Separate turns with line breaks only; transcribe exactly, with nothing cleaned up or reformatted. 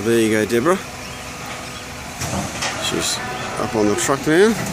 There you go, Deborah. She's up on the truck now.